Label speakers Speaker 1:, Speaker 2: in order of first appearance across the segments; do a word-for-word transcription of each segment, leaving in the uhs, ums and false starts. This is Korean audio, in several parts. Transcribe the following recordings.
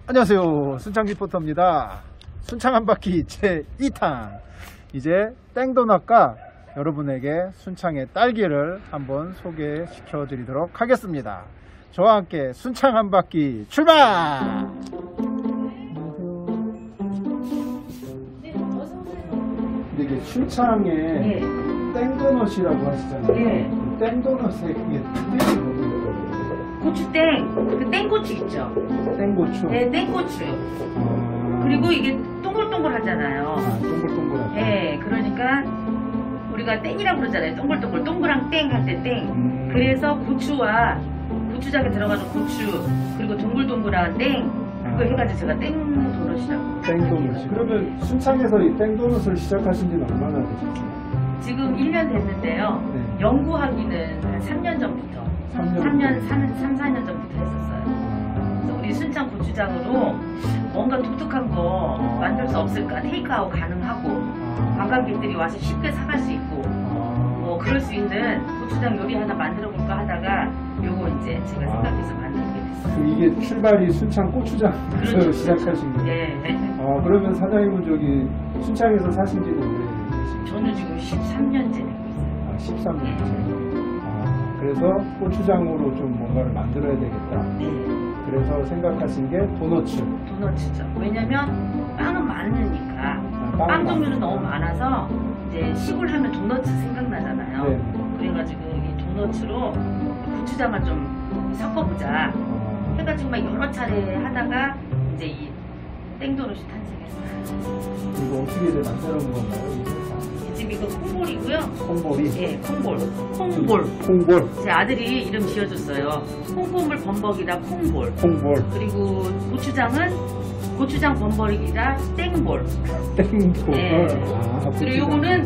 Speaker 1: 안녕하세요, 순창 리포터입니다. 순창 한바퀴 제이 탄, 이제 땡도넛과 여러분에게 순창의 딸기를 한번 소개시켜 드리도록 하겠습니다. 저와 함께 순창 한바퀴 출발! 근데 이게 순창에
Speaker 2: 네.
Speaker 1: 땡도넛이라고 하시잖아요.
Speaker 2: 네.
Speaker 1: 땡도넛의 그게 특별히 뭐예요?
Speaker 2: 고추땡, 그 땡고추 있죠?
Speaker 1: 땡고추?
Speaker 2: 네, 땡고추.
Speaker 1: 아...
Speaker 2: 그리고 이게 동글동글 하잖아요.
Speaker 1: 아, 동글동글하죠.
Speaker 2: 네, 그러니까 우리가 땡이라고 그러잖아요. 동글동글, 동그랑 땡 할 때 땡.
Speaker 1: 음...
Speaker 2: 그래서 고추와 고추장에 들어가는 고추, 그리고 동글동글한 땡, 그거 해가지고 제가 땡도넛이라고.
Speaker 1: 땡도넛. 그러면 순창에서 이 땡도넛을 시작하신 지는 얼마나 되셨어요?
Speaker 2: 지금 일 년 됐는데요.
Speaker 1: 네.
Speaker 2: 연구하기는 한 삼 년 전부터.
Speaker 1: 삼 년?
Speaker 2: 삼 년, 삼, 사 년 전부터 했었어요. 그래서 우리 순창 고추장으로 뭔가 독특한 거
Speaker 1: 아.
Speaker 2: 만들 수 없을까? 테이크아웃 가능하고,
Speaker 1: 아.
Speaker 2: 관광객들이 와서 쉽게 사갈 수 있고,
Speaker 1: 아.
Speaker 2: 뭐 그럴 수 있는 고추장 요리 하나 만들어 볼까 하다가 요거 이제 제가
Speaker 1: 아.
Speaker 2: 생각해서 만들게 됐어요.
Speaker 1: 그 이게 출발이 순창 고추장에서
Speaker 2: 그렇죠.
Speaker 1: 시작하신 거예요?
Speaker 2: 네.
Speaker 1: 아, 그러면 사장님은 저기 순창에서 사신 지는 오래되셨어요?
Speaker 2: 저는 지금 십삼 년째 되고 있어요.
Speaker 1: 아, 십삼 년째. 아, 그래서 고추장으로 좀 뭔가를 만들어야 되겠다.
Speaker 2: 네.
Speaker 1: 그래서 생각하신 게 도너츠.
Speaker 2: 도너츠죠. 왜냐면 빵은 많으니까.
Speaker 1: 아,
Speaker 2: 빵
Speaker 1: 빵은
Speaker 2: 종류는
Speaker 1: 많으니까.
Speaker 2: 너무 많아서 이제 시골 하면 도너츠 생각나잖아요.
Speaker 1: 네.
Speaker 2: 그래가지고 이 도너츠로 고추장을 좀 섞어보자
Speaker 1: 아,
Speaker 2: 해가지고 막 여러 차례 하다가 이제 이 땡도넛이 탄생했어요.
Speaker 1: 이거 어떻게 이제 만들어 본 건가요? 이거?
Speaker 2: 지금 이거 콩볼이고요.
Speaker 1: 콩볼이?
Speaker 2: 예, 콩볼. 콩볼.
Speaker 1: 콩볼.
Speaker 2: 제 아들이 이름 지어줬어요. 콩고물 범벅이라 콩볼.
Speaker 1: 콩볼.
Speaker 2: 그리고 고추장은 고추장 범벅이라 땡볼.
Speaker 1: 땡볼.
Speaker 2: 네.
Speaker 1: 아,
Speaker 2: 그리고 요거는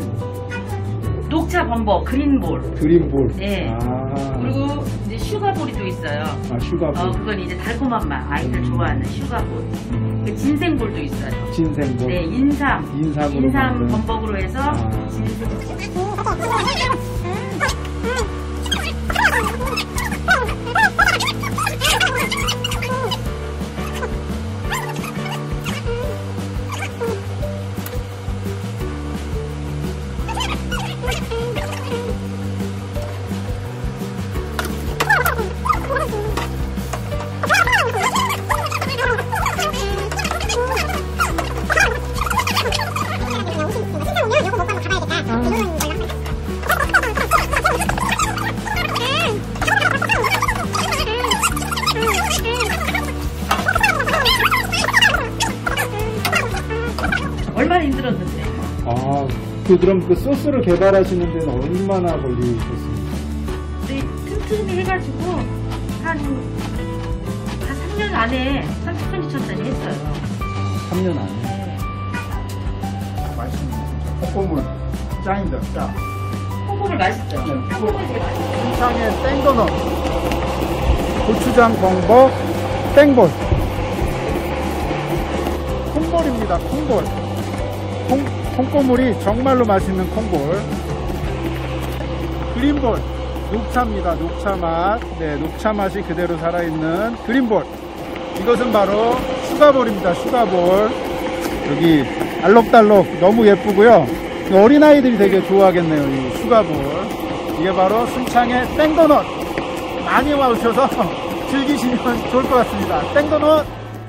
Speaker 2: 녹차 범벅 그린볼.
Speaker 1: 그린볼.
Speaker 2: 네.
Speaker 1: 아.
Speaker 2: 그리고 이제 슈가볼이 또 있어요.
Speaker 1: 아, 슈가볼.
Speaker 2: 어, 그건 이제 달콤한 맛, 아이들
Speaker 1: 음.
Speaker 2: 좋아하는 슈가볼. 그 진생볼도 있어요.
Speaker 1: 진생볼.
Speaker 2: 네, 인삼.
Speaker 1: 인삼으로
Speaker 2: 인삼
Speaker 1: 만든.
Speaker 2: 범벅으로 해서
Speaker 1: 아.
Speaker 2: 진생. 얼마나 힘들었는데.
Speaker 1: 아, 그 그럼 그 소스를 개발하시는 데는 얼마나 걸리셨습니까?
Speaker 2: 네, 틈틈이 해가지고 한, 한 삼 년 안에 삼십 분 쳤더니 했어요.
Speaker 1: 삼 년 안에. 맛있는 콩고물 짱이다, 짱.
Speaker 2: 콩고물 맛있죠?
Speaker 1: 네,
Speaker 2: 콩고물 되게 맛있어요.
Speaker 1: 순창의 땡도넛, 고추장 범벅 땡볼. 콩볼입니다, 콩볼. 콩, 콩고물이 정말로 맛있는 콩볼. 그린볼, 녹차입니다, 녹차 맛. 네, 녹차 맛이 그대로 살아있는 그린볼. 이것은 바로 슈가볼입니다, 슈가볼. 여기 알록달록 너무 예쁘고요. 어린아이들이 되게 좋아하겠네요, 이 슈가볼. 이게 바로 순창의 땡도넛. 많이 와주셔서 즐기시면 좋을 것 같습니다. 땡도넛.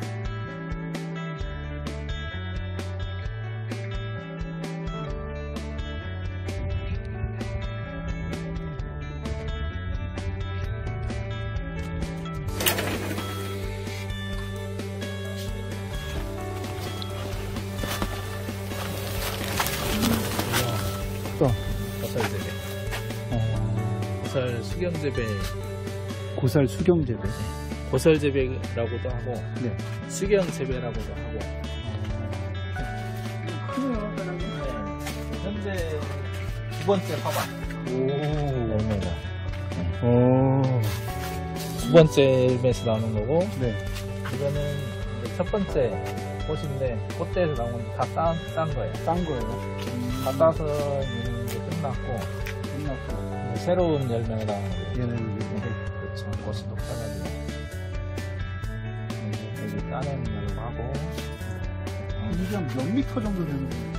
Speaker 1: 또
Speaker 3: 고살 재배,
Speaker 1: 어,
Speaker 3: 고살 수경 재배,
Speaker 1: 고살 수경 재배.
Speaker 3: 고살 재배라고도 하고
Speaker 1: 네.
Speaker 3: 수경 재배라고도 하고.
Speaker 1: 크네요, 사장님.
Speaker 3: 네, 현재 두 번째 화반
Speaker 1: 오.
Speaker 3: 열매가
Speaker 1: 오.
Speaker 3: 두 번째 맺에서 나오는 거고,
Speaker 1: 네.
Speaker 3: 이거는 이제 첫 번째 꽃인데 꽃대에서 나온 건 다 딴, 딴 거예요.
Speaker 1: 딴 거예요.
Speaker 3: 다 따서 있는 게 끝났고
Speaker 1: 끝났고.
Speaker 3: 이제 새로운 열매가 나오는 거예요.
Speaker 1: 얘는 이제
Speaker 3: 그렇죠. 꽃이 높아가지고 여기 따는 열매.
Speaker 1: 이게 몇 미터 정도 되는 겁니까?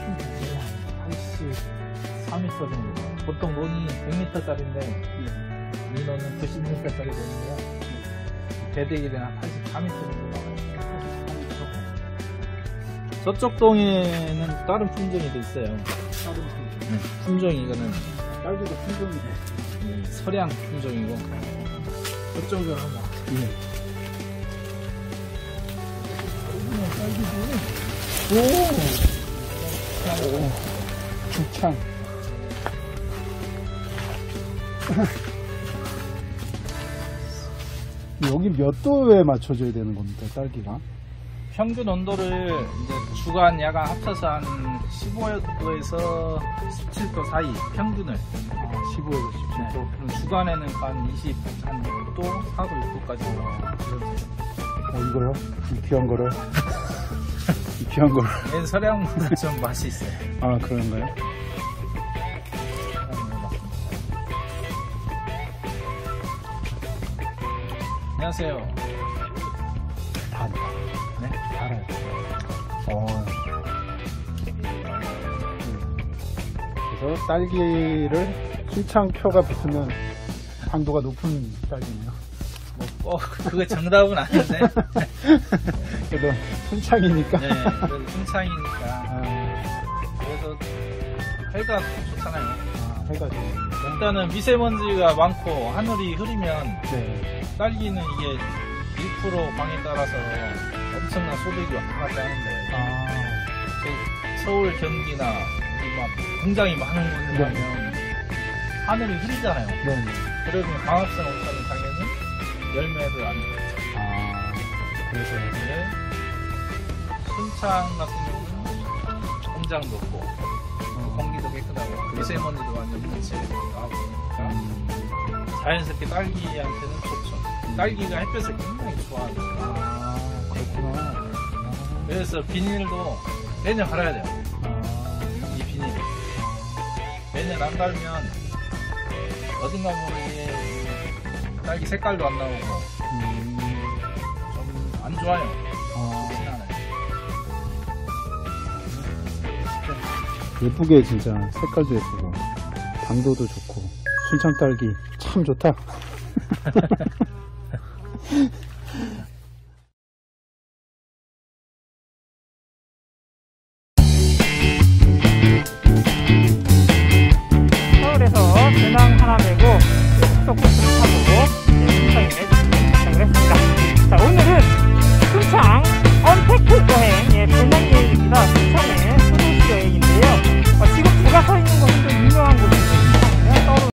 Speaker 3: 팔십사 미터 정도. 보통 논이 백 미터짜리인데
Speaker 1: 네.
Speaker 3: 이 논은 구십 미터짜리 논이에요. 배대기는 한 팔십사 미터 정도 나와요. 저쪽 동에는 다른 품종이 더 있어요.
Speaker 1: 다른 품.
Speaker 3: 네, 품종이 이거는
Speaker 1: 딸기도 품종이
Speaker 3: 이 서량 품종이고 저쪽은 한번
Speaker 1: 예. 오! 오! 죽창. 여기 몇 도에 맞춰줘야 되는 겁니까, 딸기가?
Speaker 3: 평균 온도를 이제 주간 야간 합쳐서 한 십오 도에서 십칠 도 사이 평균을
Speaker 1: 아, 십오에서 십칠 도.
Speaker 3: 그럼 주간에는 한 이십, 한 육 도, 사 도, 육 도까지
Speaker 1: 어, 이거요? 이 귀한 거를? 이 귀한 거를?
Speaker 3: 얘는 서량보다 좀 맛이 있어요.
Speaker 1: 아, 그런가요?
Speaker 3: 안녕하세요.
Speaker 1: 단.
Speaker 3: 네?
Speaker 1: 달아요. 어. 그래서 딸기를 신창표가 붙으면 당도가 높은 딸기네요.
Speaker 3: 뭐, 꼭 그거 정답은 아닌데.
Speaker 1: 그래도 순창이니까.
Speaker 3: 네, 그래도 순창이니까.
Speaker 1: 아,
Speaker 3: 그래서 해가 좋잖아요.
Speaker 1: 아, 해가 좋으니까.
Speaker 3: 일단은 미세먼지가 많고 하늘이 흐리면
Speaker 1: 네.
Speaker 3: 딸기는 이게 일 퍼센트 방에 따라서 엄청난 소득이 왔다 갔다 하는데
Speaker 1: 아,
Speaker 3: 저 서울, 경기나 여기 막 공장이 많은 곳에
Speaker 1: 네.
Speaker 3: 가면 하늘이 흐리잖아요.
Speaker 1: 네.
Speaker 3: 그러면 광합성 오차는 당연히 열매를 안 줘요.
Speaker 1: 아, 그래서.
Speaker 3: 근데 순창 같은 경우는 공장도 없고
Speaker 1: 어,
Speaker 3: 공기도 깨끗하고 미세먼지도 완전 무치하고 그러니까 자연스럽게 딸기한테는 좋죠. 딸기가 햇볕을 굉장히 좋아하니까.
Speaker 1: 아, 그렇구나. 아,
Speaker 3: 그래서 비닐도 매년 갈아야 돼요.
Speaker 1: 아,
Speaker 3: 이 비닐. 매년 안 갈면 어딘가 모르게 딸기 색깔도 안 나오고
Speaker 1: 음,
Speaker 3: 좀 안 좋아요.
Speaker 1: 아,
Speaker 3: 좋진 않아요.
Speaker 1: 예쁘게 진짜 색깔도 예쁘고 당도도 좋고 순창 딸기 참 좋다.
Speaker 4: 서울에서 배낭 하나 메고